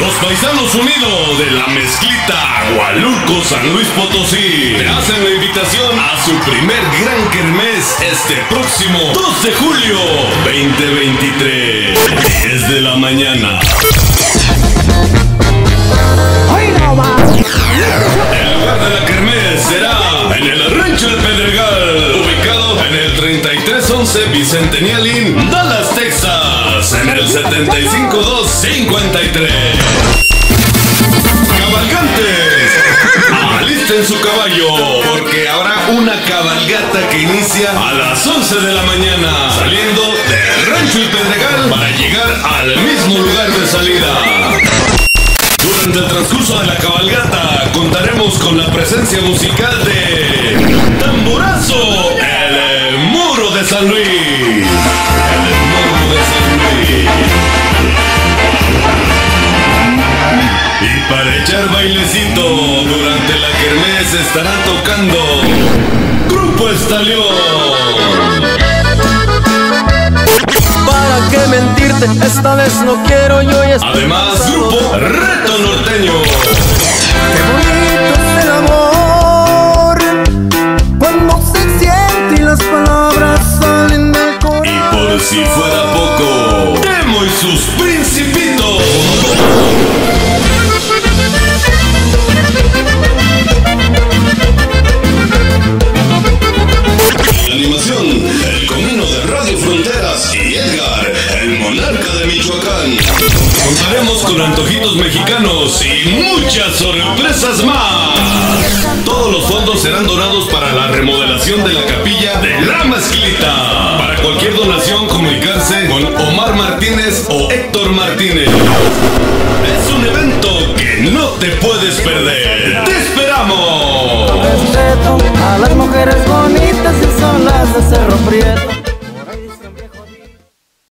Los Paisanos Unidos de la Mezclita, Hualulco, San Luis Potosí, te hacen la invitación a su primer gran kermés este próximo 2 de julio 2023, 10 de la mañana. El lugar de la kermés será en el Rancho El Pedregal, ubicado en el 3311 Bicentennial Inn, Dallas, Texas, en el 75253. Cabalgantes, alisten su caballo, porque habrá una cabalgata que inicia a las 11 de la mañana, saliendo del Rancho El Pedregal para llegar al mismo lugar de salida. Durante el transcurso de la cabalgata contaremos con la presencia musical de Tamborazo, el Muro de San Luis. El Muro de San Luis. Y para echar bailecito durante la kermés estarán tocando Grupo Estalión. ¿Para qué mentirte? Esta vez no quiero yo y además, Grupo Reto Norteño. Qué bonito es el amor cuando se siente y las palabras salen del corazón. Y por si fuera poco, Demo y sus Principitos. La animación, El Comino de Radio Fronteras y Edgar, el Monarca de Michoacán. Contaremos con antojitos mexicanos y muchas sorpresas más. Todos los fondos serán donados para la remodelación de la capilla de la Mezclita. Para cualquier donación, comunicarse con Omar Martínez o Héctor Martínez. Es un evento que no te puedes perder. ¡Te esperamos! Respeto a las mujeres bonitas y solas.